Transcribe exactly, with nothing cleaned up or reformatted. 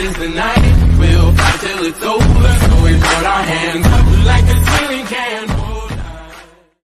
is the night. We'll fight till it's over, so we put our hands